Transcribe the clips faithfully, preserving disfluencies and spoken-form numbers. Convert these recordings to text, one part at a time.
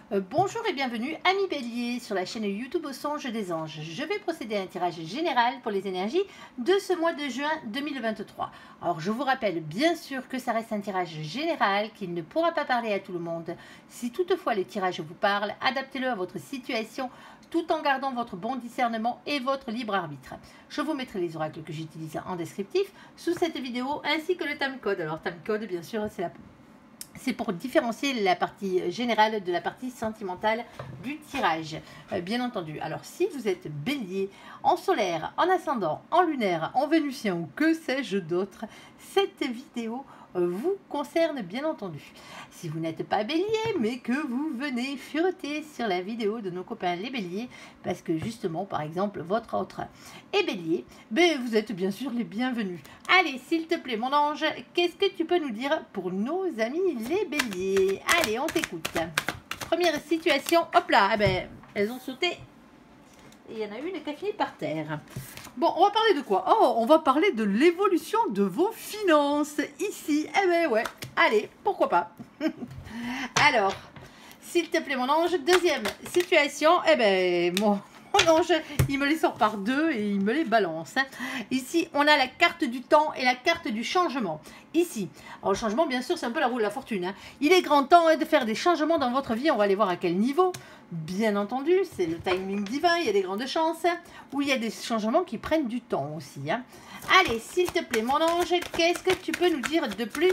Euh, bonjour et bienvenue, amis béliers, sur la chaîne YouTube Au Songe des Anges. Je vais procéder à un tirage général pour les énergies de ce mois de juin deux mille vingt-trois. Alors je vous rappelle bien sûr que ça reste un tirage général, qu'il ne pourra pas parler à tout le monde. Si toutefois le tirage vous parle, adaptez-le à votre situation tout en gardant votre bon discernement et votre libre arbitre. Je vous mettrai les oracles que j'utilise en descriptif sous cette vidéo ainsi que le timecode. Alors timecode bien sûr c'est la... C'est pour différencier la partie générale de la partie sentimentale du tirage, euh, bien entendu. Alors, si vous êtes bélier, en solaire, en ascendant, en lunaire, en vénusien ou que sais-je d'autre, cette vidéo euh, vous concerne bien entendu. Si vous n'êtes pas bélier, mais que vous venez fureter sur la vidéo de nos copains les béliers, parce que justement, par exemple, votre autre est bélier, ben vous êtes bien sûr les bienvenus. Allez, s'il te plaît, mon ange, qu'est-ce que tu peux nous dire pour nos amis les béliers? Allez, on t'écoute. Première situation, hop là, eh ben, elles ont sauté. Et il y en a une qui a fini par terre. Bon, on va parler de quoi? Oh, on va parler de l'évolution de vos finances ici. Eh ben ouais, allez, pourquoi pas. Alors, s'il te plaît, mon ange, deuxième situation, eh ben, moi... Mon ange, il me les sort par deux et il me les balance. Ici, on a la carte du temps et la carte du changement. Ici, alors le changement, bien sûr, c'est un peu la roue de la fortune. Hein. Il est grand temps hein, de faire des changements dans votre vie. On va aller voir à quel niveau. Bien entendu, c'est le timing divin. Il y a des grandes chances. Hein, où il y a des changements qui prennent du temps aussi. Hein. Allez, s'il te plaît, mon ange, qu'est-ce que tu peux nous dire de plus?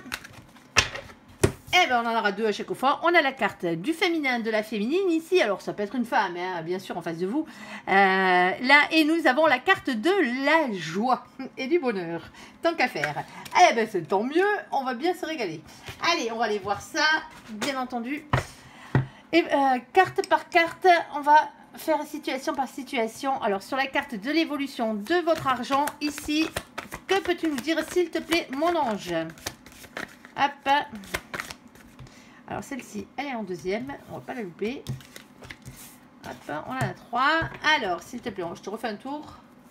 Eh ben, on en aura deux à chaque fois. On a la carte du féminin, de la féminine ici. Alors, ça peut être une femme, hein, bien sûr, en face de vous. Euh, là, et nous avons la carte de la joie et du bonheur. Tant qu'à faire. Eh ben, c'est tant mieux. On va bien se régaler. Allez, on va aller voir ça, bien entendu. Et euh, carte par carte, on va faire situation par situation. Alors, sur la carte de l'évolution de votre argent, ici, que peux-tu nous dire, s'il te plaît, mon ange? Hop. Alors celle-ci, elle est en deuxième, on va pas la louper. Hop, on en a trois. Alors, s'il te plaît, je te refais un tour.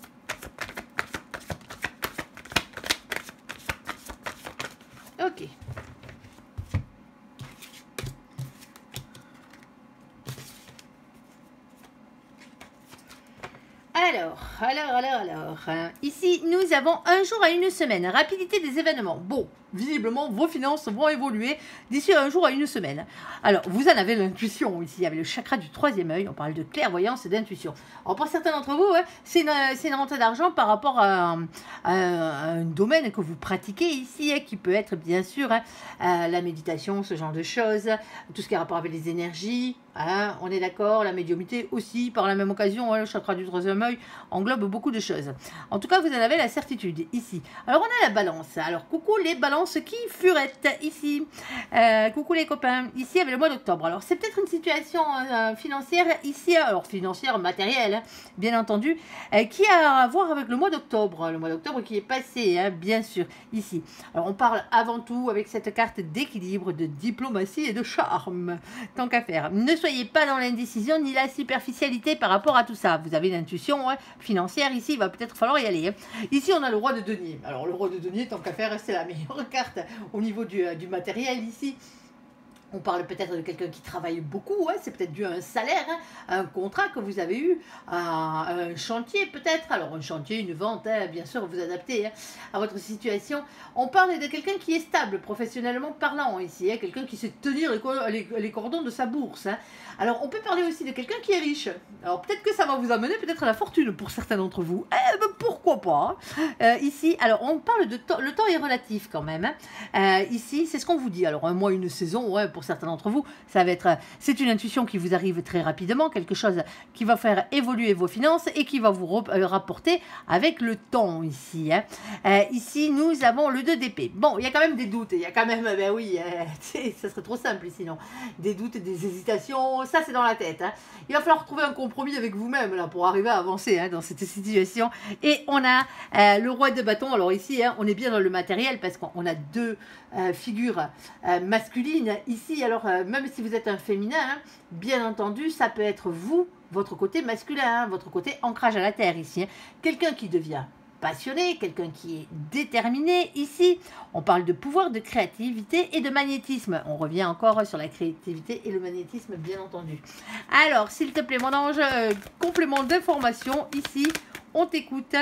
Ok. Alors, alors, alors, alors. Euh, ici, nous avons un jour à une semaine. Rapidité des événements. Bon, visiblement, vos finances vont évoluer d'ici un jour à une semaine. Alors, vous en avez l'intuition ici, avec le chakra du troisième œil. On parle de clairvoyance et d'intuition. Alors, pour certains d'entre vous, hein, c'est une, une rentrée d'argent par rapport à, à, à un domaine que vous pratiquez ici, hein, qui peut être, bien sûr, hein, euh, la méditation, ce genre de choses, tout ce qui a rapport avec les énergies. Hein, on est d'accord, la médiumnité aussi, par la même occasion, hein, le chakra du troisième œil englobe beaucoup de choses. En tout cas, vous en avez la certitude ici. Alors, on a la balance. Alors, coucou les balances qui furettent ici. Euh, coucou les copains, ici avec le mois d'octobre. Alors, c'est peut-être une situation euh, financière ici, alors financière, matérielle, hein, bien entendu, euh, qui a à voir avec le mois d'octobre. Le mois d'octobre qui est passé, hein, bien sûr, ici. Alors, on parle avant tout avec cette carte d'équilibre, de diplomatie et de charme. Tant qu'à faire. Ne soyez pas dans l'indécision ni la superficialité par rapport à tout ça. Vous avez l'intuition hein, financière ici, il va peut-être falloir y aller. Hein. Ici, on a le roi de denier. Alors, le roi de denier, tant qu'à faire, c'est la meilleure carte au niveau du, euh, du matériel ici. On parle peut-être de quelqu'un qui travaille beaucoup, hein, c'est peut-être dû à un salaire, hein, à un contrat que vous avez eu, à un chantier peut-être. Alors un chantier, une vente, hein, bien sûr, vous adaptez hein, à votre situation. On parle de quelqu'un qui est stable professionnellement parlant ici, hein, quelqu'un qui sait tenir les, les, les cordons de sa bourse. Hein. Alors on peut parler aussi de quelqu'un qui est riche. Alors peut-être que ça va vous amener peut-être à la fortune pour certains d'entre vous. Eh ben, pourquoi pas hein. euh, Ici, alors on parle de temps, le temps est relatif quand même. Hein. Euh, ici, c'est ce qu'on vous dit. Alors un mois, une saison, ouais, pour certains d'entre vous, ça va être, c'est une intuition qui vous arrive très rapidement, quelque chose qui va faire évoluer vos finances et qui va vous rapporter avec le temps ici. Hein. Euh, ici, nous avons le deux d'épée. Bon, il y a quand même des doutes, il y a quand même, ben oui, euh, ça serait trop simple sinon. Des doutes, des hésitations, ça c'est dans la tête. Hein. Il va falloir trouver un compromis avec vous-même là pour arriver à avancer hein, dans cette situation. Et on a euh, le roi de bâton. Alors ici, hein, on est bien dans le matériel parce qu'on a deux euh, figures euh, masculines ici. Alors, euh, même si vous êtes un féminin, hein, bien entendu, ça peut être vous, votre côté masculin, hein, votre côté ancrage à la terre ici. Hein. Quelqu'un qui devient passionné, quelqu'un qui est déterminé. Ici, on parle de pouvoir, de créativité et de magnétisme. On revient encore sur la créativité et le magnétisme, bien entendu. Alors, s'il te plaît, mon ange, euh, complément d'information. Ici, on t'écoute.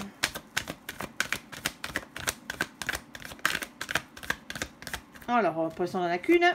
Alors, poisson dans la cune.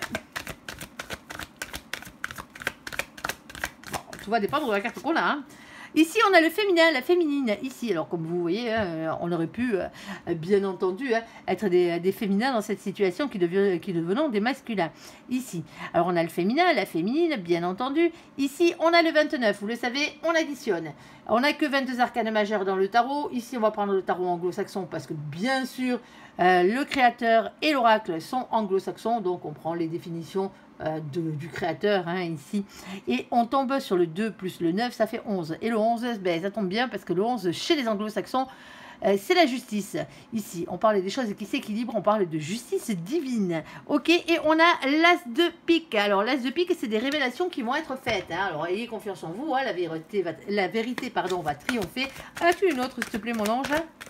Bon, tout va dépendre de la carte qu'on a. Hein. Ici, on a le féminin, la féminine. Ici, alors comme vous voyez, hein, on aurait pu, euh, bien entendu, hein, être des, des féminins dans cette situation qui, devient, qui devenant des masculins. Ici, alors on a le féminin, la féminine, bien entendu. Ici, on a le vingt-neuf. Vous le savez, on additionne. On n'a que vingt-deux arcanes majeures dans le tarot. Ici, on va prendre le tarot anglo-saxon parce que, bien sûr, euh, le créateur et l'oracle sont anglo-saxons. Donc, on prend les définitions De, du créateur hein, ici, et on tombe sur le deux plus le neuf, ça fait onze, et le onze, ben, ça tombe bien parce que le onze chez les anglo-saxons euh, c'est la justice. Ici on parle des choses qui s'équilibrent, on parle de justice divine, ok. Et on a l'as de pique. Alors l'as de pique, c'est des révélations qui vont être faites hein. Alors ayez confiance en vous hein. la vérité va, la vérité pardon va triompher. As-tu une autre s'il te plaît mon ange,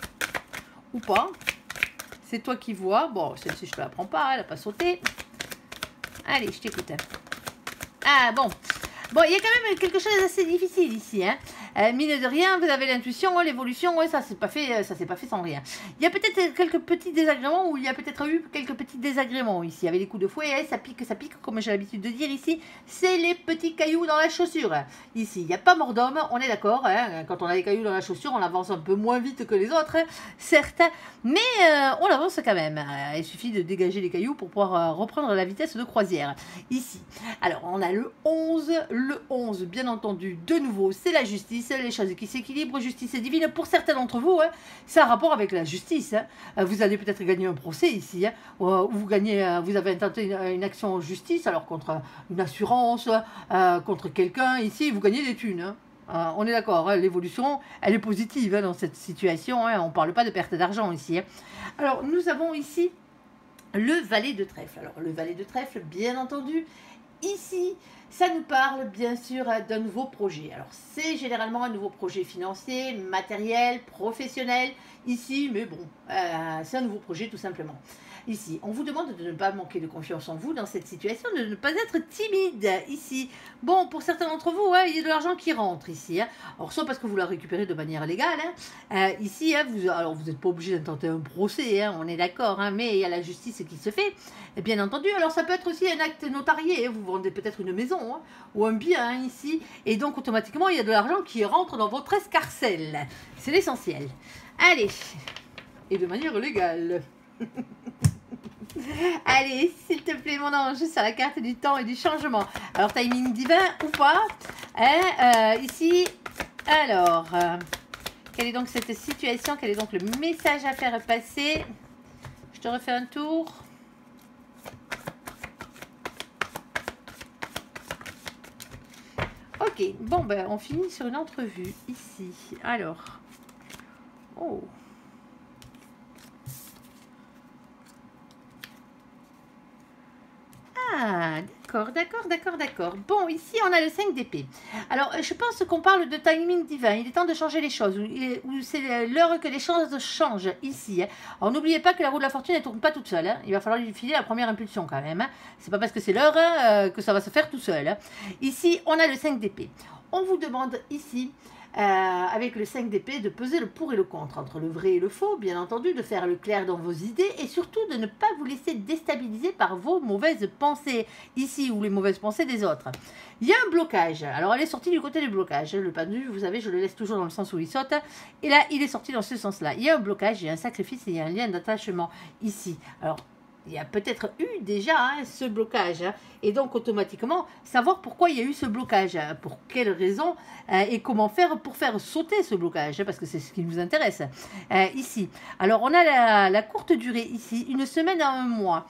ou pas? C'est toi qui vois. Bon, celle-ci je te la prends pas, elle n'a pas sauté. Allez, je t'écoute. Ah, bon. Bon, il y a quand même quelque chose d'assez difficile ici. Hein. Euh, mine de rien, vous avez l'intuition, l'évolution, ouais, ça s'est pas fait, ça s'est pas fait sans rien. Il y a peut-être quelques petits désagréments, ou il y a peut-être eu quelques petits désagréments ici. Avec les coups de fouet, hein, ça pique, ça pique, comme j'ai l'habitude de dire ici. C'est les petits cailloux dans la chaussure. Ici, il n'y a pas mort d'homme, on est d'accord. Hein, quand on a les cailloux dans la chaussure, on avance un peu moins vite que les autres, hein, certes. Mais euh, on avance quand même. Euh, il suffit de dégager les cailloux pour pouvoir euh, reprendre la vitesse de croisière. Ici, alors on a le onze. Le onze, bien entendu, de nouveau, c'est la justice. Les choses qui s'équilibrent, justice divine. Pour certains d'entre vous, hein, c'est un rapport avec la justice. Hein. Vous allez peut-être gagner un procès ici. Hein, où vous, gagnez, vous avez intenté une, une action en justice, alors contre une assurance, euh, contre quelqu'un. Ici, vous gagnez des thunes. Hein. Euh, on est d'accord, hein, l'évolution, elle est positive hein, dans cette situation. Hein, on ne parle pas de perte d'argent ici. Hein. Alors, nous avons ici le valet de trèfle. Alors, le valet de trèfle, bien entendu, ici, ça nous parle bien sûr d'un nouveau projet. Alors, c'est généralement un nouveau projet financier, matériel, professionnel, ici, mais bon, euh, c'est un nouveau projet tout simplement. Ici, on vous demande de ne pas manquer de confiance en vous dans cette situation, de ne pas être timide ici. Bon, pour certains d'entre vous, hein, il y a de l'argent qui rentre ici. Hein. Alors, soit parce que vous la récupérez de manière légale. Hein. Euh, ici, hein, vous, alors vous n'êtes pas obligé d'intenter un procès, hein, on est d'accord, hein, mais il y a la justice qui se fait, et bien entendu. Alors, ça peut être aussi un acte notarié. Hein, vous vendez peut-être une maison hein, ou un bien hein, ici, et donc automatiquement, il y a de l'argent qui rentre dans votre escarcelle. C'est l'essentiel. Allez, et de manière légale. Allez, s'il te plaît, mon ange, sur la carte du temps et du changement. Alors, timing divin ou pas hein, euh, ici, alors, euh, quelle est donc cette situation? Quel est donc le message à faire passer? Je te refais un tour. Ok, bon, ben, on finit sur une entrevue ici. Alors, oh. Ah, d'accord, d'accord, d'accord, d'accord. Bon, ici, on a le cinq d'épée. Alors, je pense qu'on parle de timing divin. Il est temps de changer les choses. Ou c'est l'heure que les choses changent ici. Hein. Alors, n'oubliez pas que la roue de la fortune, elle ne tourne pas toute seule. Hein. Il va falloir lui filer la première impulsion quand même. Hein. C'est pas parce que c'est l'heure hein, que ça va se faire tout seul. Hein. Ici, on a le cinq d'épée. On vous demande ici... Euh, avec le cinq d'épée, de peser le pour et le contre, entre le vrai et le faux, bien entendu, de faire le clair dans vos idées et surtout de ne pas vous laisser déstabiliser par vos mauvaises pensées, ici, ou les mauvaises pensées des autres. Il y a un blocage, alors elle est sortie du côté du blocage, le pendule, vous savez, je le laisse toujours dans le sens où il saute, et là, il est sorti dans ce sens-là. Il y a un blocage, il y a un sacrifice et il y a un lien d'attachement ici. Alors, il y a peut-être eu déjà hein, ce blocage. Hein, et donc, automatiquement, savoir pourquoi il y a eu ce blocage. Hein, pour quelles raisons euh, et comment faire pour faire sauter ce blocage. Hein, parce que c'est ce qui nous intéresse euh, ici. Alors, on a la, la courte durée ici. Une semaine à un mois.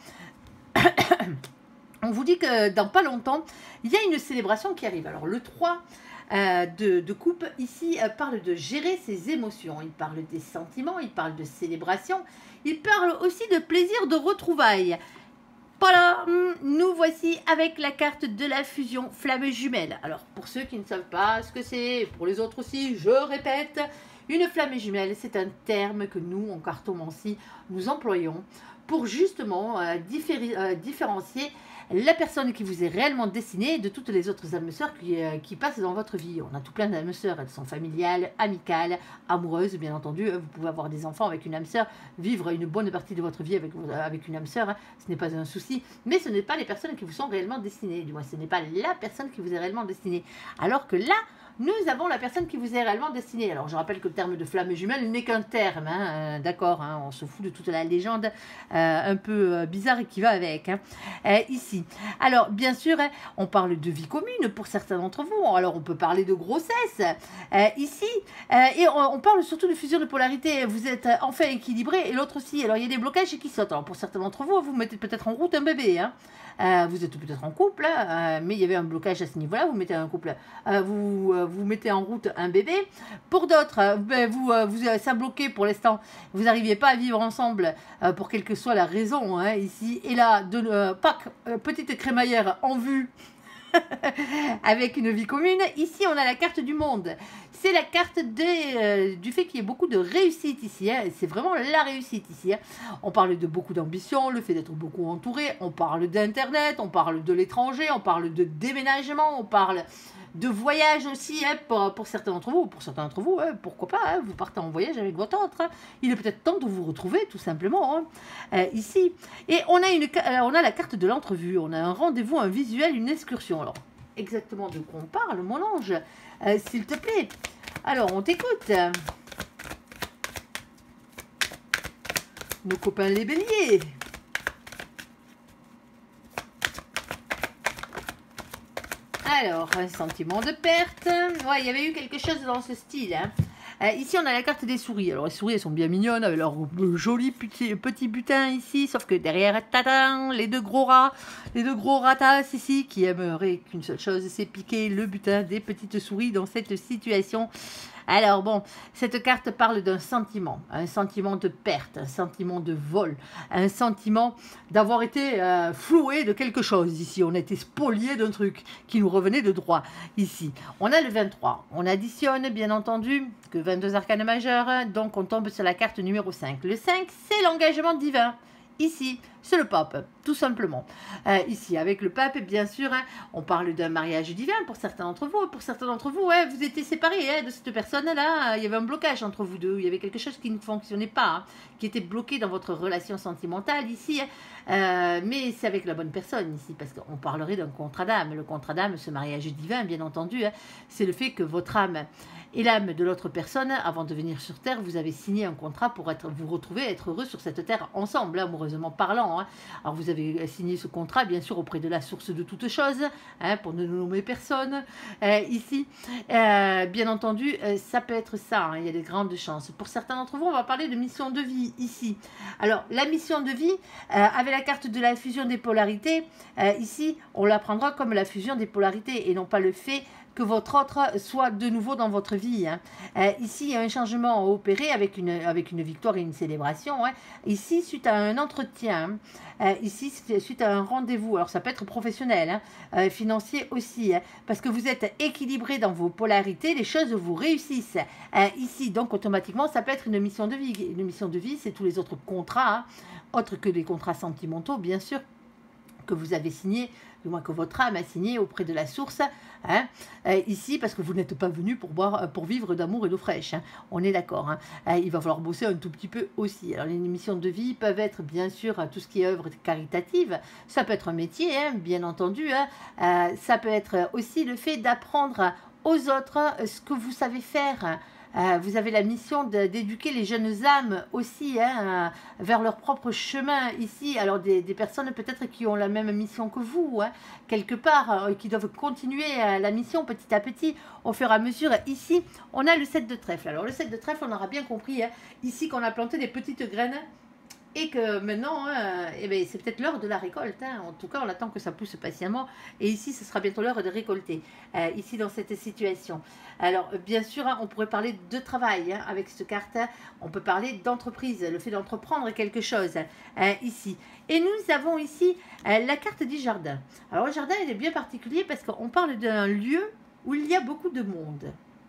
On vous dit que dans pas longtemps, il y a une célébration qui arrive. Alors, le trois... Euh, de, de coupe, ici, euh, parle de gérer ses émotions. Il parle des sentiments, il parle de célébration, il parle aussi de plaisir de retrouvailles. Voilà, nous voici avec la carte de la fusion flamme jumelle. Alors, pour ceux qui ne savent pas ce que c'est, pour les autres aussi, je répète, Une flamme jumelle, c'est un terme que nous, en cartomancie, nous employons pour justement euh, différi- euh, différencier la personne qui vous est réellement destinée de toutes les autres âmes sœurs qui, euh, qui passent dans votre vie. On a tout plein d'âmes sœurs, elles sont familiales, amicales, amoureuses, bien entendu. Vous pouvez avoir des enfants avec une âme sœur, vivre une bonne partie de votre vie avec, avec une âme sœur, hein, ce n'est pas un souci, mais ce n'est pas les personnes qui vous sont réellement destinées, du moins ce n'est pas la personne qui vous est réellement destinée. Alors que là, nous avons la personne qui vous est réellement destinée. Alors, je rappelle que le terme de flamme jumelle n'est qu'un terme, hein, euh, d'accord, hein, on se fout de toute la légende euh, un peu euh, bizarre et qui va avec, hein, euh, ici. Alors, bien sûr, hein, on parle de vie commune pour certains d'entre vous. Alors, on peut parler de grossesse, euh, ici, euh, et on, on parle surtout de fusion de polarité. Vous êtes euh, enfin équilibré et l'autre aussi. Alors, il y a des blocages qui sautent. Alors, pour certains d'entre vous, vous mettez peut-être en route un bébé, hein. Euh, vous êtes peut-être en couple, hein, euh, mais il y avait un blocage à ce niveau-là, vous mettez un couple, euh, vous, euh, vous mettez en route un bébé. Pour d'autres, euh, ben, vous, euh, vous ça bloqué pour l'instant, vous n'arriviez pas à vivre ensemble euh, pour quelle que soit la raison, hein, ici. Et là, de, euh, Pâques, euh, petite crémaillère en vue. Avec une vie commune. Ici, on a la carte du monde. C'est la carte des, euh, du fait qu'il y ait beaucoup de réussite ici. Hein. C'est vraiment la réussite ici. Hein. On parle de beaucoup d'ambition, le fait d'être beaucoup entouré. On parle d'Internet, on parle de l'étranger, on parle de déménagement, on parle de voyage aussi, hein, pour, pour certains d'entre vous, pour certains d'entre vous, hein, pourquoi pas, hein, vous partez en voyage avec votre autre, hein. Il est peut-être temps de vous retrouver, tout simplement, hein, euh, ici. Et on a, une, on a la carte de l'entrevue, on a un rendez-vous, un visuel, une excursion. Alors, exactement de quoi on parle, mon ange, euh, s'il te plaît. Alors, on t'écoute. Nos copains les béliers. Alors, un sentiment de perte. Ouais, il y avait eu quelque chose dans ce style. Hein. Euh, ici, on a la carte des souris. Alors, les souris, elles sont bien mignonnes avec leur joli petit, petit butin ici. Sauf que derrière, tadam, les deux gros rats, les deux gros ratas ici, qui aimeraient qu'une seule chose, c'est piquer le butin des petites souris dans cette situation. Alors bon, cette carte parle d'un sentiment, un sentiment de perte, un sentiment de vol, un sentiment d'avoir été euh, floué de quelque chose ici. On a été spolié d'un truc qui nous revenait de droit ici. On a le vingt-trois, on additionne bien entendu que vingt-deux arcanes majeures, donc on tombe sur la carte numéro cinq. Le cinq, c'est l'engagement divin. Ici, c'est le pape, tout simplement. Euh, ici, avec le pape, bien sûr, hein, on parle d'un mariage divin pour certains d'entre vous. Pour certains d'entre vous, ouais, vous étiez séparés hein, de cette personne-là. Il y avait un blocage entre vous deux. Il y avait quelque chose qui ne fonctionnait pas, hein, qui était bloqué dans votre relation sentimentale ici. Hein. Euh, mais c'est avec la bonne personne ici, parce qu'on parlerait d'un contrat d'âme. Le contrat d'âme, ce mariage divin, bien entendu, hein, c'est le fait que votre âme et l'âme de l'autre personne, avant de venir sur Terre, vous avez signé un contrat pour être, vous retrouver, être heureux sur cette Terre ensemble, hein, amoureusement parlant. Hein. Alors vous avez signé ce contrat, bien sûr, auprès de la source de toutes choses, hein, pour ne nommer personne, euh, ici. Euh, bien entendu, euh, ça peut être ça, hein, il y a de grandes chances. Pour certains d'entre vous, on va parler de mission de vie, ici. Alors, la mission de vie, euh, avec la carte de la fusion des polarités, euh, ici, on la prendra comme la fusion des polarités, et non pas le fait que votre autre soit de nouveau dans votre vie. Hein. Euh, ici, il y a un changement à opérer avec une, avec une victoire et une célébration. Hein. Ici, suite à un entretien, euh, ici, suite à un rendez-vous, alors ça peut être professionnel, hein, euh, financier aussi, hein, parce que vous êtes équilibré dans vos polarités, les choses vous réussissent. Euh, ici, donc, automatiquement, ça peut être une mission de vie. Une mission de vie, c'est tous les autres contrats, hein, autres que les contrats sentimentaux, bien sûr, que vous avez signé, du moins que votre âme a signé auprès de la source, hein, euh, ici, parce que vous n'êtes pas venu pour, boire, pour vivre d'amour et d'eau fraîche, hein, on est d'accord, hein, euh, il va falloir bosser un tout petit peu aussi. Alors les missions de vie peuvent être bien sûr tout ce qui est œuvre caritative, ça peut être un métier, hein, bien entendu, hein, euh, ça peut être aussi le fait d'apprendre aux autres ce que vous savez faire. Euh, vous avez la mission d'éduquer les jeunes âmes aussi hein, euh, vers leur propre chemin ici. Alors des, des personnes peut-être qui ont la même mission que vous, hein, quelque part, euh, qui doivent continuer euh, la mission petit à petit au fur et à mesure. Ici, on a le sept de trèfle. Alors le sept de trèfle, on aura bien compris hein, ici qu'on a planté des petites graines. Et que maintenant, hein, eh ben, c'est peut-être l'heure de la récolte. Hein. En tout cas, on attend que ça pousse patiemment. Et ici, ce sera bientôt l'heure de récolter. Euh, ici, dans cette situation. Alors, bien sûr, hein, on pourrait parler de travail hein, avec cette carte. Hein. On peut parler d'entreprise, le fait d'entreprendre quelque chose hein, ici. Et nous avons ici euh, la carte du jardin. Alors, le jardin, il est bien particulier parce qu'on parle d'un lieu où il y a beaucoup de monde.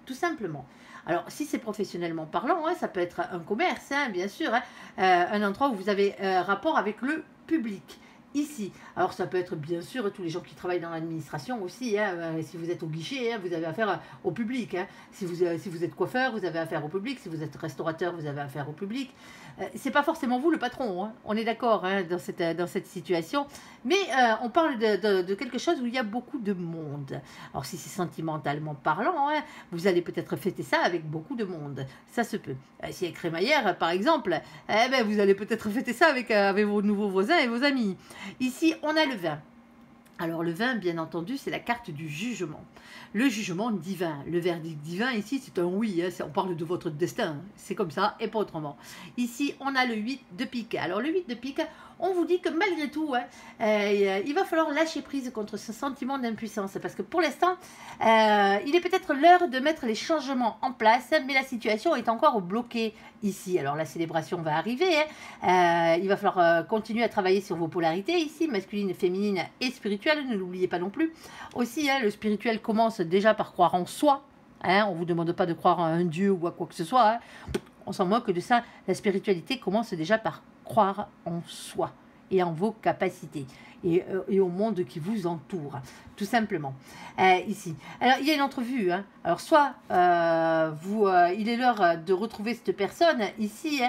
tout simplement. Alors, si c'est professionnellement parlant, hein, ça peut être un commerce, hein, bien sûr, hein, euh, un endroit où vous avez euh, rapport avec le public. Ici, alors ça peut être bien sûr tous les gens qui travaillent dans l'administration aussi, hein, euh, si vous êtes au guichet, hein, vous avez affaire au public, hein. si, vous, euh, si vous êtes coiffeur, vous avez affaire au public, si vous êtes restaurateur, vous avez affaire au public. Euh, c'est pas forcément vous le patron, hein. On est d'accord, hein, dans, cette, dans cette situation, mais euh, on parle de, de, de quelque chose où il y a beaucoup de monde. Alors si c'est sentimentalement parlant, hein, vous allez peut-être fêter ça avec beaucoup de monde, ça se peut. Euh, si il y a crémaillère par exemple, eh ben, vous allez peut-être fêter ça avec, euh, avec vos nouveaux voisins et vos amis. Ici, on a le vin. Alors, le vin, bien entendu, c'est la carte du jugement. Le jugement divin. Le verdict divin, ici, c'est un oui. Hein, on parle de votre destin. C'est comme ça et pas autrement. Ici, on a le huit de pique. Alors, le huit de pique, on vous dit que malgré tout, hein, euh, il va falloir lâcher prise contre ce sentiment d'impuissance. Parce que pour l'instant, euh, il est peut-être l'heure de mettre les changements en place, mais la situation est encore bloquée ici. Alors, la célébration va arriver. Hein, euh, il va falloir euh, continuer à travailler sur vos polarités ici, masculine, féminine et spirituelle. Ne l'oubliez pas non plus. Aussi, hein, le spirituel commence déjà par croire en soi. Hein, on ne vous demande pas de croire à un dieu ou à quoi que ce soit. Hein. On s'en moque de ça. La spiritualité commence déjà par croire en soi et en vos capacités et, euh, et au monde qui vous entoure, tout simplement. Euh, ici. Alors, il y a une entrevue. Hein. Alors, soit euh, vous, euh, il est l'heure de retrouver cette personne ici, hein,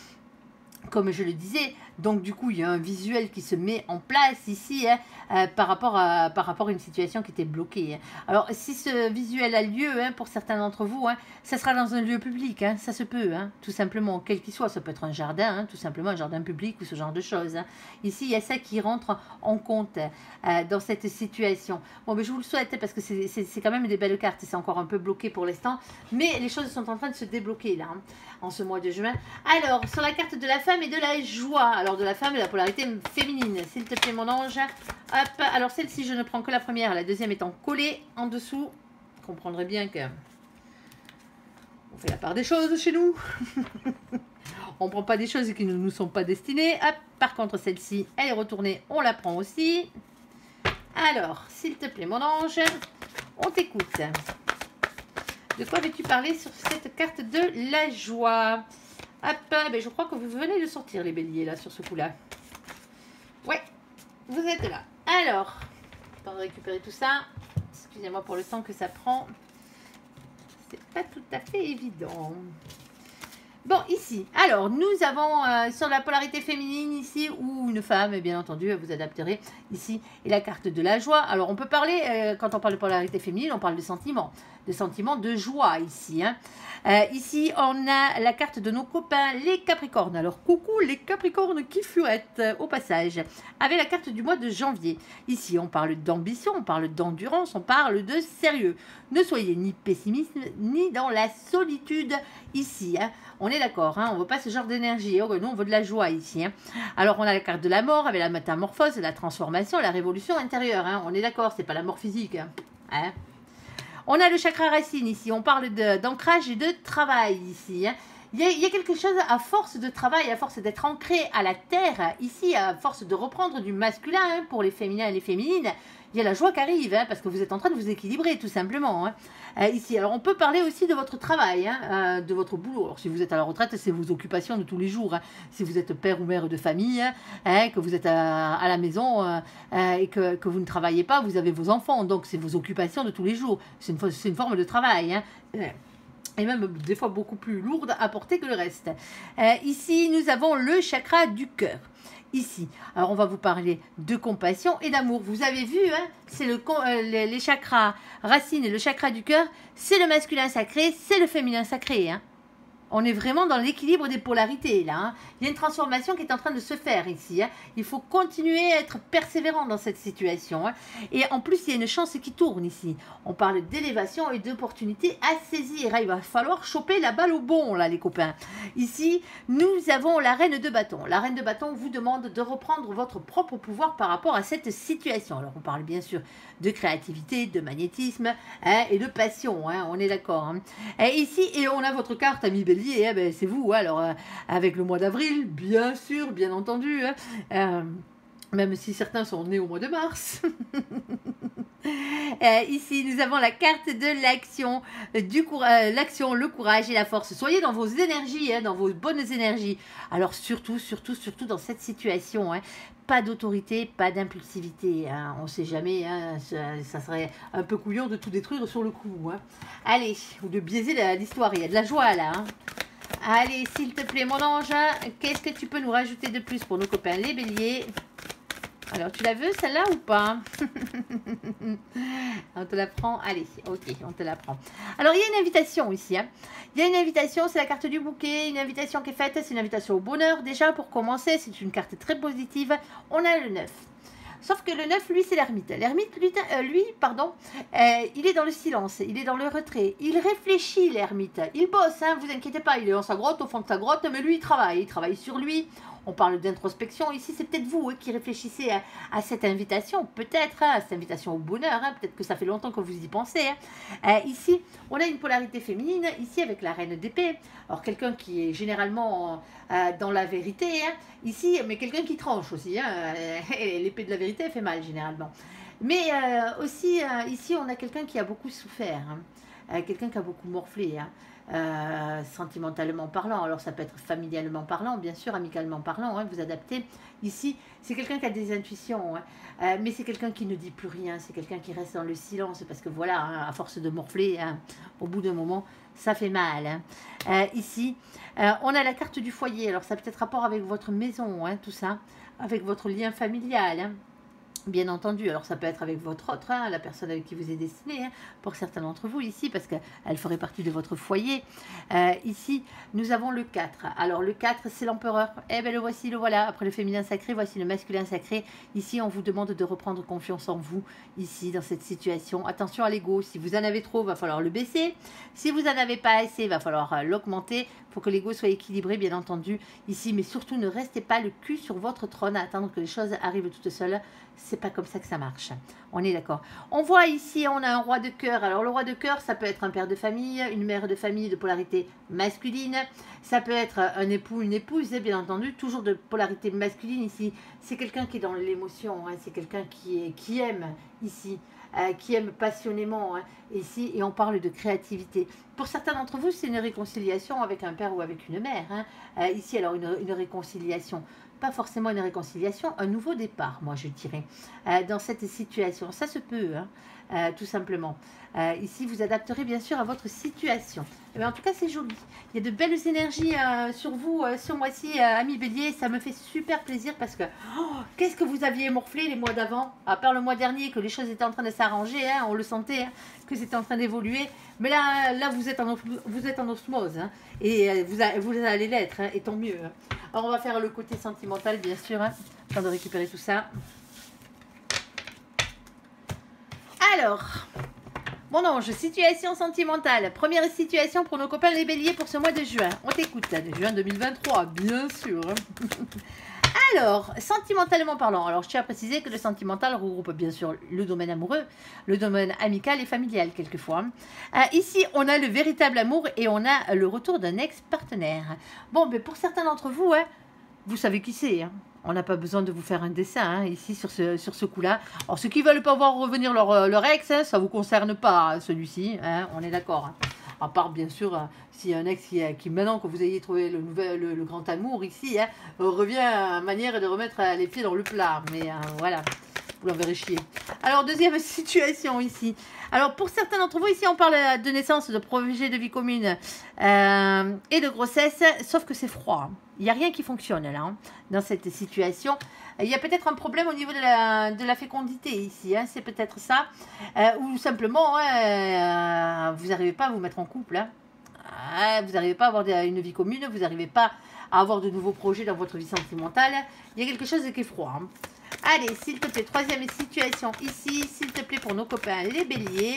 comme je le disais. Donc, du coup, il y a un visuel qui se met en place ici, hein, euh, par, rapport à, par rapport à une situation qui était bloquée. Hein. Alors, si ce visuel a lieu, hein, pour certains d'entre vous, hein, ça sera dans un lieu public, hein, ça se peut, hein, tout simplement, quel qu'il soit. Ça peut être un jardin, hein, tout simplement, un jardin public ou ce genre de choses. Hein. Ici, il y a ça qui rentre en compte euh, dans cette situation. Bon, mais je vous le souhaite, parce que c'est quand même des belles cartes. C'est encore un peu bloqué pour l'instant, mais les choses sont en train de se débloquer, là, hein, en ce mois de juin. Alors, sur la carte de la femme et de la joie, alors de la femme et la polarité féminine, s'il te plaît, mon ange. Hop, alors celle-ci, je ne prends que la première, la deuxième étant collée en dessous. Vous comprendrez bien que on fait la part des choses chez nous. On ne prend pas des choses qui ne nous sont pas destinées. Hop, par contre, celle-ci, elle est retournée, on la prend aussi. Alors, s'il te plaît, mon ange, on t'écoute. De quoi veux-tu parler sur cette carte de la joie? Hop, ben je crois que vous venez de sortir les béliers là sur ce coup-là. Ouais, vous êtes là. Alors, temps de récupérer tout ça. Excusez-moi pour le temps que ça prend. C'est pas tout à fait évident. Bon, ici, alors, nous avons euh, sur la polarité féminine ici, ou une femme, et bien entendu, vous adapterez ici, et la carte de la joie. Alors, on peut parler, euh, quand on parle de polarité féminine, on parle de sentiments, de sentiments de joie ici. Hein. Euh, ici, on a la carte de nos copains, les Capricornes. Alors, coucou les Capricornes qui furettent euh, au passage, avec la carte du mois de janvier. Ici, on parle d'ambition, on parle d'endurance, on parle de sérieux. Ne soyez ni pessimiste, ni dans la solitude ici. Hein. On est d'accord, hein, on ne veut pas ce genre d'énergie. Oh, nous, on veut de la joie ici. Hein. Alors, on a la carte de la mort avec la métamorphose, la transformation, la révolution intérieure. Hein. On est d'accord, c'est pas la mort physique. Hein. Hein. On a le chakra racine ici. On parle d'ancrage et de travail ici. Hein. Il y, a, il y a quelque chose à force de travail, à force d'être ancré à la terre, ici, à force de reprendre du masculin hein, pour les féminins et les féminines. Il y a la joie qui arrive, hein, parce que vous êtes en train de vous équilibrer, tout simplement. Hein. Euh, ici, alors on peut parler aussi de votre travail, hein, euh, de votre boulot. Alors si vous êtes à la retraite, c'est vos occupations de tous les jours. Hein. Si vous êtes père ou mère de famille, hein, que vous êtes à, à la maison euh, euh, et que, que vous ne travaillez pas, vous avez vos enfants. Donc c'est vos occupations de tous les jours. C'est une, une forme de travail. Hein. Et même des fois beaucoup plus lourde à porter que le reste. Euh, ici, nous avons le chakra du cœur. Ici, alors on va vous parler de compassion et d'amour. Vous avez vu, hein, c'est le, euh, les, les chakras racines et le chakra du cœur, c'est le masculin sacré, c'est le féminin sacré. Hein. On est vraiment dans l'équilibre des polarités, là. Hein. Il y a une transformation qui est en train de se faire ici. Hein. Il faut continuer à être persévérant dans cette situation. Hein. Et en plus, il y a une chance qui tourne ici. On parle d'élévation et d'opportunités à saisir. Hein. Il va falloir choper la balle au bon, là, les copains. Ici, nous avons la reine de bâton. La reine de bâton vous demande de reprendre votre propre pouvoir par rapport à cette situation. Alors, on parle bien sûr de créativité, de magnétisme hein, et de passion. Hein. On est d'accord. Hein. Et ici, et on a votre carte, ami Bélier. Eh ben, c'est vous, alors euh, avec le mois d'avril, bien sûr, bien entendu, hein, euh, même si certains sont nés au mois de mars. Euh, ici, nous avons la carte de l'action, euh, du courage, euh, l'action, le courage et la force. Soyez dans vos énergies, hein, dans vos bonnes énergies. Alors surtout, surtout, surtout dans cette situation, hein, pas d'autorité, pas d'impulsivité. Hein. On ne sait jamais, hein, ça, ça serait un peu couillon de tout détruire sur le coup. Hein. Allez, ou de biaiser l'histoire, il y a de la joie là. Hein. Allez, s'il te plaît, mon ange, qu'est-ce que tu peux nous rajouter de plus pour nos copains les béliers? Alors, tu la veux, celle-là, ou pas? On te la prend. Allez, ok, on te la prend. Alors, il y a une invitation ici. Hein. Il y a une invitation, c'est la carte du bouquet. Une invitation qui est faite, c'est une invitation au bonheur. Déjà, pour commencer, c'est une carte très positive. On a le neuf. Sauf que le neuf, lui, c'est l'ermite. L'ermite, lui, euh, lui, pardon, euh, il est dans le silence, il est dans le retrait. Il réfléchit, l'ermite. Il bosse, hein, vous inquiétez pas. Il est dans sa grotte, au fond de sa grotte, mais lui, il travaille. Il travaille sur lui. On parle d'introspection. Ici, c'est peut-être vous hein, qui réfléchissez à, à cette invitation. Peut-être, hein, à cette invitation au bonheur. Hein, peut-être que ça fait longtemps que vous y pensez. Hein. Euh, ici, on a une polarité féminine. Ici, avec la reine d'épée. Alors, quelqu'un qui est généralement euh, dans la vérité. Hein. Ici, mais quelqu'un qui tranche aussi. Hein. L'épée de la vérité, elle fait mal, généralement. Mais euh, aussi, euh, ici, on a quelqu'un qui a beaucoup souffert. Hein. Euh, quelqu'un qui a beaucoup morflé. Hein. Euh, sentimentalement parlant, alors ça peut être familialement parlant, bien sûr, amicalement parlant, hein, vous adaptez. Ici, c'est quelqu'un qui a des intuitions, hein, euh, mais c'est quelqu'un qui ne dit plus rien, c'est quelqu'un qui reste dans le silence, parce que voilà, hein, à force de morfler, hein, au bout d'un moment, ça fait mal. Hein. Euh, ici, euh, on a la carte du foyer, alors ça a peut-être rapport avec votre maison, hein, tout ça, avec votre lien familial, hein. Bien entendu, alors ça peut être avec votre autre, hein, la personne avec qui vous êtes destiné, hein, pour certains d'entre vous ici, parce qu'elle ferait partie de votre foyer. Euh, ici, nous avons le quatre. Alors le quatre, c'est l'empereur. Eh bien le voici, le voilà. Après le féminin sacré, voici le masculin sacré. Ici, on vous demande de reprendre confiance en vous, ici, dans cette situation. Attention à l'ego. Si vous en avez trop, il va falloir le baisser. Si vous n'en avez pas assez, il va falloir euh, l'augmenter. Il faut que l'ego soit équilibré, bien entendu, ici. Mais surtout, ne restez pas le cul sur votre trône à attendre que les choses arrivent toutes seules. C'est pas comme ça que ça marche. On est d'accord. On voit ici, on a un roi de cœur. Alors, le roi de cœur, ça peut être un père de famille, une mère de famille de polarité masculine. Ça peut être un époux, une épouse, bien entendu, toujours de polarité masculine ici. C'est quelqu'un qui est dans l'émotion, hein. C'est quelqu'un qui, est, qui aime ici. Euh, qui aime passionnément hein, ici, et on parle de créativité. Pour certains d'entre vous, c'est une réconciliation avec un père ou avec une mère. Hein. Euh, ici, alors, une, une réconciliation. Pas forcément une réconciliation, un nouveau départ, moi je dirais, euh, dans cette situation. Ça se peut, hein, euh, tout simplement. Euh, ici, vous adapterez bien sûr à votre situation. Mais en tout cas, c'est joli. Il y a de belles énergies euh, sur vous euh, ce mois-ci, euh, amis bélier. Ça me fait super plaisir parce que oh, qu'est-ce que vous aviez morflé les mois d'avant, à part le mois dernier, que les choses étaient en train de s'arranger, hein, on le sentait, hein, que c'était en train d'évoluer. Mais là, là, vous êtes en, vous êtes en osmose, hein, et euh, vous, a, vous allez l'être, hein, et tant mieux. Hein. Alors, on va faire le côté sentimental, bien sûr, hein, afin de récupérer tout ça. Alors, mon ange, situation sentimentale. Première situation pour nos copains les béliers pour ce mois de juin. On t'écoute, là, de juin deux mille vingt-trois, bien sûr. Hein. Alors, sentimentalement parlant, alors je tiens à préciser que le sentimental regroupe bien sûr le domaine amoureux, le domaine amical et familial quelquefois. Euh, ici, on a le véritable amour et on a le retour d'un ex-partenaire. Bon, mais pour certains d'entre vous, hein, vous savez qui c'est. Hein. On n'a pas besoin de vous faire un dessin hein, ici sur ce, sur ce coup-là. Alors, ceux qui ne veulent pas voir revenir leur, leur ex, hein, ça ne vous concerne pas celui-ci, hein, on est d'accord. Hein. À part, bien sûr, hein, s'il y a un ex qui, qui, maintenant que vous ayez trouvé le, nouvel, le, le grand amour ici, hein, revient à manière de remettre les pieds dans le plat. Mais euh, voilà, vous l'enverrez chier. Alors, deuxième situation ici. Alors, pour certains d'entre vous, ici, on parle de naissance, de projet de vie commune euh, et de grossesse, sauf que c'est froid. Il n'y a rien qui fonctionne là, hein, dans cette situation. Il y a peut-être un problème au niveau de la, de la fécondité ici, hein, c'est peut-être ça. Euh, ou simplement, hein, euh, vous n'arrivez pas à vous mettre en couple. Hein. Euh, vous n'arrivez pas à avoir une vie commune, vous n'arrivez pas à avoir de nouveaux projets dans votre vie sentimentale. Il y a quelque chose qui est froid. Hein. Allez, s'il te plaît, troisième situation ici, s'il te plaît, pour nos copains les béliers.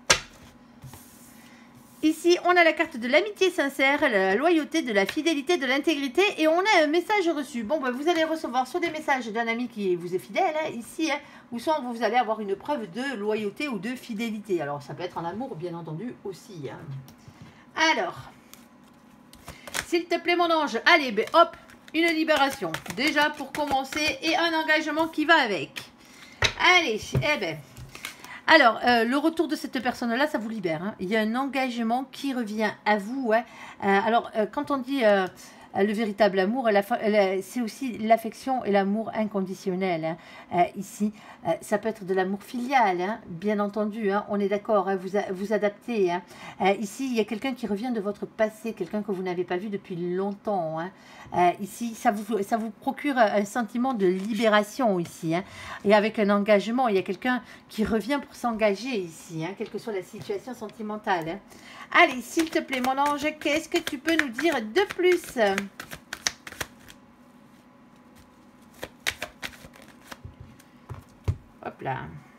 Ici, on a la carte de l'amitié sincère, de la loyauté, de la fidélité, de l'intégrité et on a un message reçu. Bon, ben, vous allez recevoir soit des messages d'un ami qui vous est fidèle, hein, ici, hein, ou soit vous allez avoir une preuve de loyauté ou de fidélité. Alors, ça peut être en amour, bien entendu, aussi. Hein. Alors, s'il te plaît, mon ange, allez, ben, hop, une libération. Déjà, pour commencer, et un engagement qui va avec. Allez, eh ben... Alors, euh, le retour de cette personne-là, ça vous libère. Hein. Il y a un engagement qui revient à vous. Hein. Euh, alors, euh, quand on dit euh, le véritable amour, c'est aussi l'affection et l'amour inconditionnel. Hein. Euh, ici, euh, ça peut être de l'amour filial, hein, bien entendu. Hein, on est d'accord, hein, vous, vous adaptez. Hein. Euh, ici, il y a quelqu'un qui revient de votre passé, quelqu'un que vous n'avez pas vu depuis longtemps. Hein. Euh, ici, ça vous, ça vous procure un sentiment de libération ici. Hein. Et avec un engagement, il y a quelqu'un qui revient pour s'engager ici, hein, quelle que soit la situation sentimentale. Hein. Allez, s'il te plaît, mon ange, qu'est-ce que tu peux nous dire de plus? Hop là.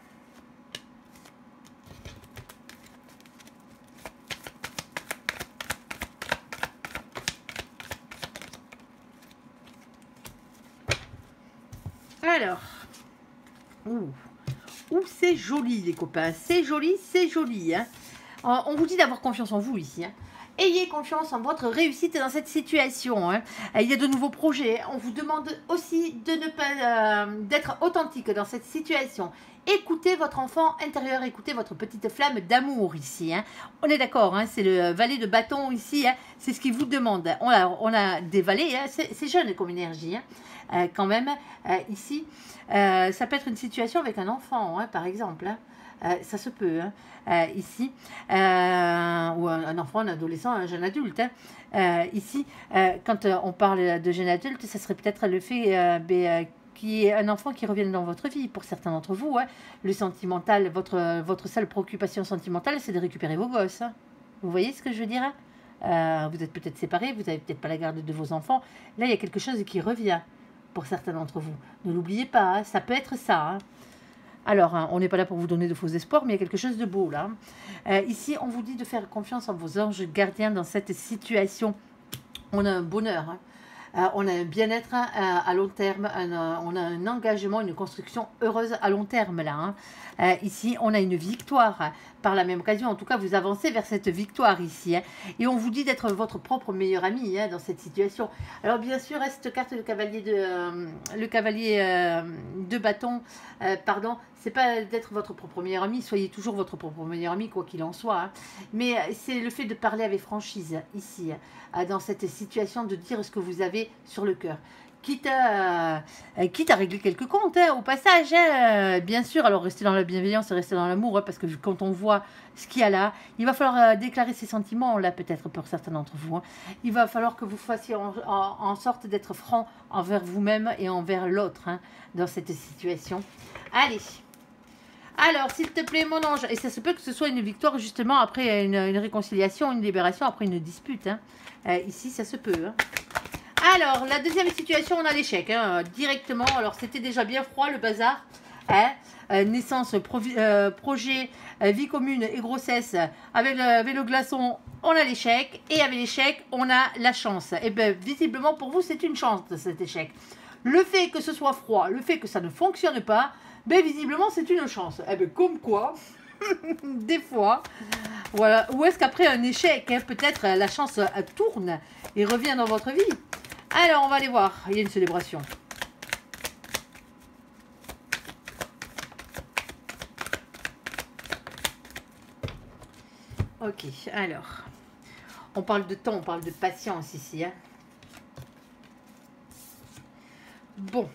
Alors. Ouh. Ouh, c'est joli, les copains. C'est joli, c'est joli. Hein. On vous dit d'avoir confiance en vous ici. Hein. Ayez confiance en votre réussite dans cette situation. Hein. Il y a de nouveaux projets. On vous demande aussi de ne pas euh, d'être authentique dans cette situation. Écoutez votre enfant intérieur, écoutez votre petite flamme d'amour ici. Hein. On est d'accord, hein, c'est le valet de bâton ici. Hein. C'est ce qu'il vous demande. On a, on a des valets, hein, c'est jeune comme énergie. Hein. Euh, quand même, euh, ici, euh, ça peut être une situation avec un enfant, hein, par exemple. Hein. Euh, ça se peut, hein. euh, ici, euh, ou un, un enfant, un adolescent, un jeune adulte. Hein. Euh, ici, euh, quand euh, on parle de jeune adulte, ça serait peut-être le fait euh, euh, qu'il y ait un enfant qui revienne dans votre vie. Pour certains d'entre vous, hein, le sentimental, votre, votre seule préoccupation sentimentale, c'est de récupérer vos gosses. Hein. Vous voyez ce que je veux dire? Hein? euh, Vous êtes peut-être séparés, vous n'avez peut-être pas la garde de vos enfants. Là, il y a quelque chose qui revient pour certains d'entre vous. Ne l'oubliez pas, hein, ça peut être ça. Hein. Alors, hein, on n'est pas là pour vous donner de faux espoirs, mais il y a quelque chose de beau là. Euh, ici, on vous dit de faire confiance en vos anges gardiens dans cette situation. On a un bonheur, hein. euh, on a un bien-être hein, à long terme, un, euh, on a un engagement, une construction heureuse à long terme là. Hein. Euh, ici, on a une victoire hein, par la même occasion. En tout cas, vous avancez vers cette victoire ici. Hein. Et on vous dit d'être votre propre meilleur ami hein, dans cette situation. Alors, bien sûr, cette carte, le cavalier de, euh, le cavalier euh, de bâton, euh, pardon, c'est pas d'être votre propre meilleur ami. Soyez toujours votre propre meilleur ami, quoi qu'il en soit. Hein. Mais c'est le fait de parler avec franchise ici, hein, dans cette situation, de dire ce que vous avez sur le cœur. Quitte à, euh, quitte à régler quelques comptes, hein, au passage, hein, bien sûr. Alors, rester dans la bienveillance et rester dans l'amour, hein, parce que quand on voit ce qu'il y a là, il va falloir euh, déclarer ses sentiments, là, peut-être pour certains d'entre vous. Hein. Il va falloir que vous fassiez en, en, en sorte d'être franc envers vous-même et envers l'autre hein, dans cette situation. Allez. Alors, s'il te plaît, mon ange, et ça se peut que ce soit une victoire, justement, après une, une réconciliation, une libération, après une dispute. Hein. Euh, ici, ça se peut, hein. Alors, la deuxième situation, on a l'échec, hein, directement. Alors, c'était déjà bien froid, le bazar. Hein, euh, naissance, euh, projet, euh, vie commune et grossesse. Avec le, avec le glaçon, on a l'échec. Et avec l'échec, on a la chance. Et bien, visiblement, pour vous, c'est une chance, cet échec. Le fait que ce soit froid, le fait que ça ne fonctionne pas, ben, visiblement, c'est une chance. Et bien, comme quoi, des fois, voilà. Ou est-ce qu'après un échec, hein, peut-être la chance euh, tourne et revient dans votre vie? Alors, on va aller voir. Il y a une célébration. Ok, alors. On parle de temps, on parle de patience ici. Hein. Bon.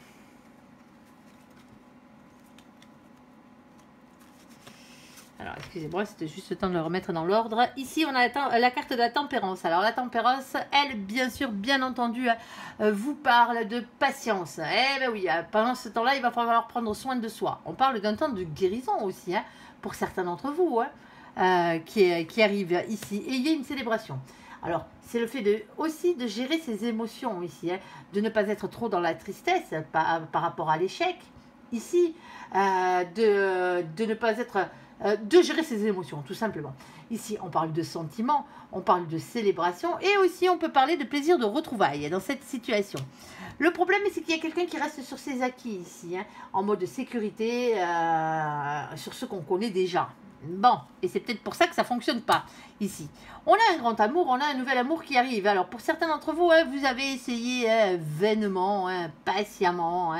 Alors, excusez-moi, c'était juste le temps de le remettre dans l'ordre. Ici, on a la, la carte de la tempérance. Alors, la tempérance, elle, bien sûr, bien entendu, euh, vous parle de patience. Eh bien oui, pendant ce temps-là, il va falloir prendre soin de soi. On parle d'un temps de guérison aussi, hein, pour certains d'entre vous, hein, euh, qui, qui arrivent ici. Et il y a une célébration. Alors, c'est le fait de, aussi de gérer ses émotions ici, hein, de ne pas être trop dans la tristesse par, par rapport à l'échec. Ici, euh, de, de ne pas être... Euh, de gérer ses émotions, tout simplement. Ici, on parle de sentiments, on parle de célébration, et aussi on peut parler de plaisir de retrouvailles dans cette situation. Le problème, c'est qu'il y a quelqu'un qui reste sur ses acquis ici, hein, en mode sécurité, euh, sur ce qu'on connaît déjà. Bon, et c'est peut-être pour ça que ça ne fonctionne pas ici. On a un grand amour, on a un nouvel amour qui arrive. Alors, pour certains d'entre vous, hein, vous avez essayé hein, vainement, hein, patiemment, hein,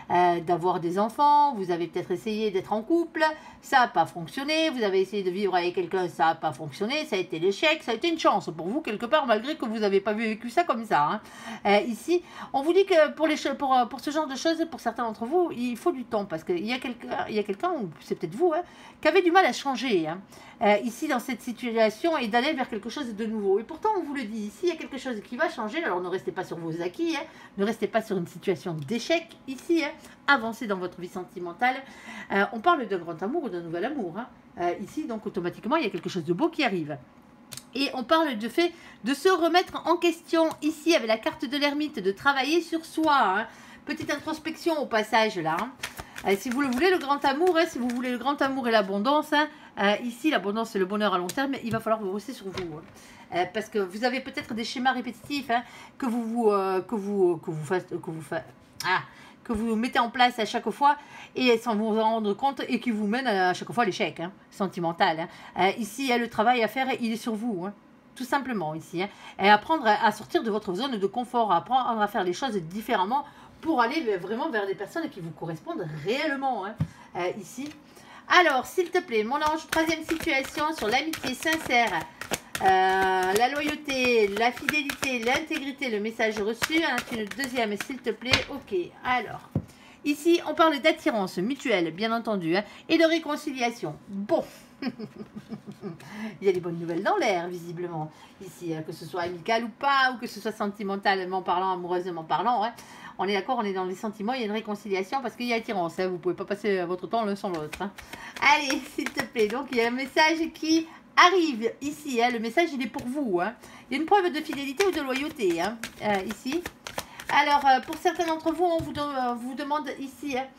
euh, d'avoir des enfants, vous avez peut-être essayé d'être en couple, ça n'a pas fonctionné, vous avez essayé de vivre avec quelqu'un, ça n'a pas fonctionné, ça a été l'échec, ça a été une chance pour vous quelque part, malgré que vous n'avez pas vécu ça comme ça. Hein. Euh, ici, on vous dit que pour, les, pour, pour ce genre de choses, pour certains d'entre vous, il faut du temps, parce qu'il y a quelqu'un, il y a quelqu'un, ou c'est peut-être vous, hein, qui avait du mal à changer, hein, euh, ici dans cette situation, et d'aller vers quelque chose de nouveau. Et pourtant, on vous le dit, ici, il y a quelque chose qui va changer, alors ne restez pas sur vos acquis, hein, ne restez pas sur une situation d'échec, ici, hein, avancez dans votre vie sentimentale. Euh, on parle d'un grand amour ou d'un nouvel amour, hein. euh, ici, donc automatiquement, il y a quelque chose de beau qui arrive. Et on parle du fait de se remettre en question, ici, avec la carte de l'ermite, de travailler sur soi, hein. Petite introspection au passage, là, hein. Euh, si vous le voulez, le grand amour, hein, si vous voulez le grand amour et l'abondance, hein, euh, ici, l'abondance et le bonheur à long terme, il va falloir vous bosser sur vous. Hein. Euh, parce que vous avez peut-être des schémas répétitifs, hein, que vous vous, euh, que vous, que vous faites, que vous faites, ah, que vous mettez en place à chaque fois et sans vous en rendre compte et qui vous mène à chaque fois à l'échec, hein, sentimental. Hein. Euh, ici, le travail à faire, il est sur vous, hein, tout simplement ici. Hein. Et apprendre à sortir de votre zone de confort, apprendre à faire les choses différemment pour aller vraiment vers des personnes qui vous correspondent réellement, hein, euh, ici. Alors, s'il te plaît, mon ange, troisième situation sur l'amitié sincère, euh, la loyauté, la fidélité, l'intégrité, le message reçu. Hein, une deuxième, s'il te plaît. Ok, alors, ici, on parle d'attirance mutuelle, bien entendu, hein, et de réconciliation. Bon, il y a des bonnes nouvelles dans l'air, visiblement, ici, hein, que ce soit amical ou pas, ou que ce soit sentimentalement parlant, amoureusement parlant, hein. On est d'accord, on est dans les sentiments, il y a une réconciliation parce qu'il y a attirance. Hein, vous ne pouvez pas passer votre temps l'un sans l'autre. Hein. Allez, s'il te plaît. Donc, il y a un message qui arrive ici. Hein, le message, il est pour vous. Hein. Il y a une preuve de fidélité ou de loyauté hein, euh, ici. Alors, euh, pour certains d'entre vous, on vous, de, vous demande ici hein,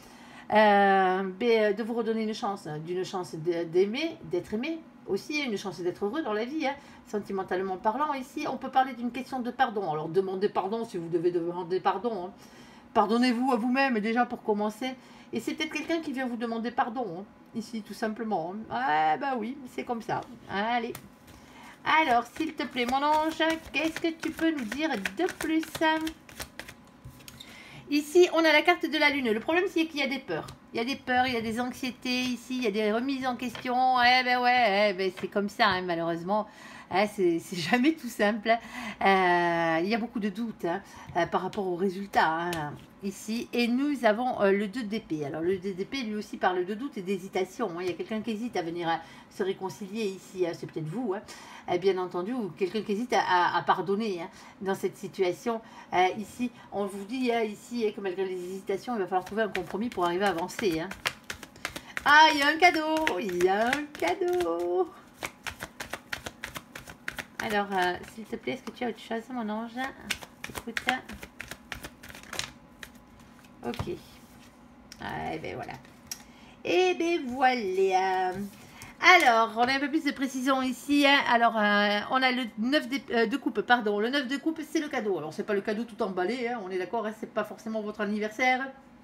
euh, de vous redonner une chance. D'une chance d'aimer, d'être aimé. Aussi, une chance d'être heureux dans la vie, hein, sentimentalement parlant. Ici, on peut parler d'une question de pardon. Alors, demandez pardon si vous devez demander pardon. Hein. Pardonnez-vous à vous-même, déjà, pour commencer. Et c'est peut-être quelqu'un qui vient vous demander pardon, hein, ici, tout simplement. Hein. Ah, bah oui, c'est comme ça. Allez. Alors, s'il te plaît, mon ange, qu'est-ce que tu peux nous dire de plus? Ici, on a la carte de la lune. Le problème, c'est qu'il y a des peurs. Il y a des peurs, il y a des anxiétés ici, il y a des remises en question. Eh ben ouais, eh ben c'est comme ça, hein, malheureusement. Hein, c'est jamais tout simple. Euh, il y a beaucoup de doutes hein, euh, par rapport aux résultats hein, ici. Et nous avons euh, le deux d'épée. Alors, le deux d'épée, lui aussi, parle de doute et d'hésitation. Hein. Il y a quelqu'un qui hésite à venir euh, se réconcilier ici. Hein. C'est peut-être vous, hein, euh, bien entendu, ou quelqu'un qui hésite à, à, à pardonner hein, dans cette situation. Euh, ici, on vous dit hein, ici hein, que malgré les hésitations, il va falloir trouver un compromis pour arriver à avancer. Hein. Ah, il y a un cadeau. Il y a un cadeau. Alors, euh, s'il te plaît, est-ce que tu as autre chose, mon ange? Écoute. Ok. Ah, et ben voilà. Et ben voilà. Alors, on a un peu plus de précision ici. Hein. Alors, euh, on a le neuf de, euh, de coupe, pardon. Le neuf de coupe, c'est le cadeau. Alors, c'est pas le cadeau tout emballé, hein. On est d'accord, hein, c'est pas forcément votre anniversaire.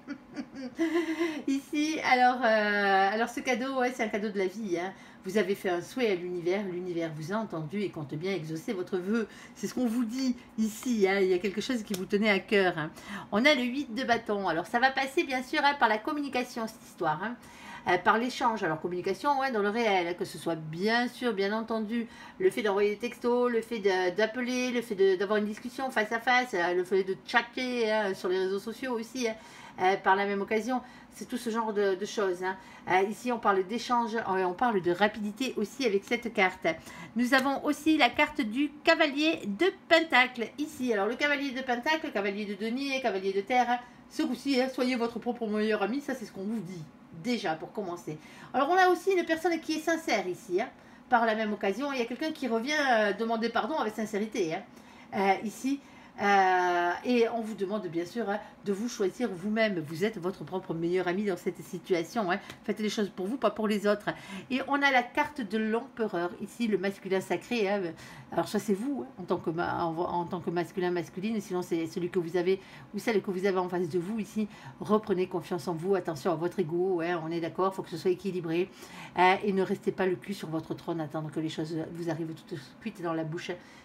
Ici, alors, euh, alors ce cadeau, ouais, c'est un cadeau de la vie. Hein. Vous avez fait un souhait à l'univers, l'univers vous a entendu et compte bien exaucer votre vœu. C'est ce qu'on vous dit ici, hein. Il y a quelque chose qui vous tenait à cœur. Hein. On a le huit de bâton. Alors ça va passer bien sûr hein, par la communication, cette histoire. Hein. Euh, par l'échange, alors communication ouais, dans le réel, hein, que ce soit bien sûr, bien entendu, le fait d'envoyer des textos, le fait d'appeler, le fait d'avoir une discussion face à face, euh, le fait de chatter hein, sur les réseaux sociaux aussi, hein, euh, par la même occasion, c'est tout ce genre de, de choses. Hein. Euh, ici, on parle d'échange, on parle de rapidité aussi avec cette carte. Nous avons aussi la carte du cavalier de Pentacle ici. Alors, le cavalier de Pentacle, cavalier de denier, cavalier de terre, hein, ce coup-ci, hein, soyez votre propre meilleur ami, ça c'est ce qu'on vous dit. Déjà, pour commencer. Alors, on a aussi une personne qui est sincère ici. Hein. Par la même occasion, il y a quelqu'un qui revient euh, demander pardon avec sincérité. Hein. Euh, ici. Euh, et on vous demande bien sûr hein, de vous choisir vous-même. Vous êtes votre propre meilleur ami dans cette situation. Hein. Faites les choses pour vous, pas pour les autres. Et on a la carte de l'empereur. Ici, le masculin sacré. Hein. Alors, ça, c'est vous hein, en, tant que en, en tant que masculin, masculine. Sinon, c'est celui que vous avez ou celle que vous avez en face de vous. Ici, reprenez confiance en vous. Attention à votre ego. Hein, on est d'accord, il faut que ce soit équilibré. Euh, et ne restez pas le cul sur votre trône, attendre que les choses vous arrivent tout de suite dans la bouche.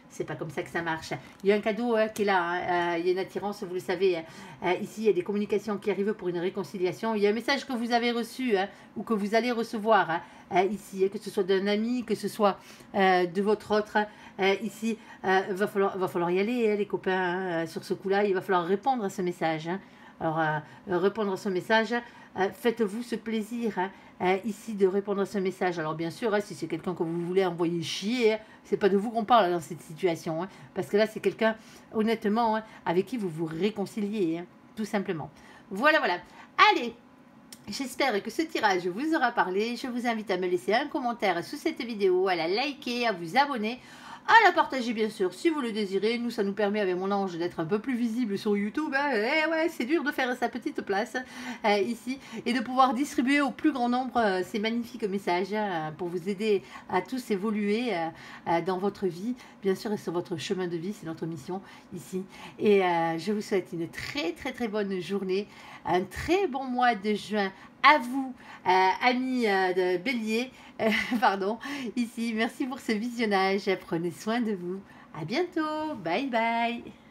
c'est pas comme ça que ça marche. Il y a un cadeau hein, qui est là, hein. euh, il y a une attirance, vous le savez. Euh, ici, il y a des communications qui arrivent pour une réconciliation. Il y a un message que vous avez reçu hein, ou que vous allez recevoir hein, euh, ici, hein, que ce soit d'un ami, que ce soit euh, de votre autre. Euh, ici, il euh, va, falloir, va falloir y aller, hein, les copains, hein, sur ce coup-là. Il va falloir répondre à ce message. Hein. Alors, euh, répondre à ce message, euh, faites-vous ce plaisir hein, euh, ici de répondre à ce message. Alors, bien sûr, hein, si c'est quelqu'un que vous voulez envoyer chier, hein, c'est pas de vous qu'on parle dans cette situation. Hein, parce que là, c'est quelqu'un, honnêtement, hein, avec qui vous vous réconciliez, hein, tout simplement. Voilà, voilà. Allez! J'espère que ce tirage vous aura parlé. Je vous invite à me laisser un commentaire sous cette vidéo, à la liker, à vous abonner, à la partager bien sûr si vous le désirez. Nous, ça nous permet avec mon ange d'être un peu plus visible sur YouTube. Hein. Et ouais, c'est dur de faire sa petite place euh, ici et de pouvoir distribuer au plus grand nombre euh, ces magnifiques messages hein, pour vous aider à tous évoluer euh, euh, dans votre vie, bien sûr, et sur votre chemin de vie. C'est notre mission ici. Et euh, je vous souhaite une très très très bonne journée, un très bon mois de juin à vous, euh, amis euh, de Bélier, euh, pardon, ici. Merci pour ce visionnage. Prenez soin de vous. À bientôt. Bye bye.